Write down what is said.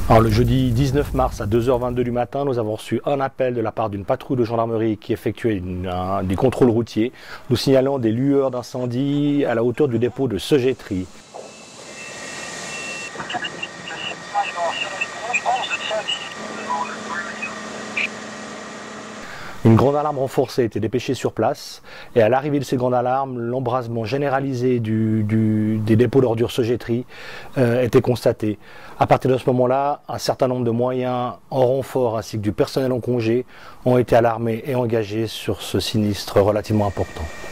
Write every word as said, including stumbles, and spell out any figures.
Alors, le jeudi dix-neuf mars à deux heures vingt-deux du matin, nous avons reçu un appel de la part d'une patrouille de gendarmerie qui effectuait une, un, des contrôles routiers, nous signalant des lueurs d'incendie à la hauteur du dépôt de Segetri. Une grande alarme renforcée était dépêchée sur place et à l'arrivée de ces grandes alarmes, l'embrasement généralisé du, du, des dépôts d'ordures Segetri euh, était constaté. À partir de ce moment-là, un certain nombre de moyens en renfort ainsi que du personnel en congé ont été alarmés et engagés sur ce sinistre relativement important.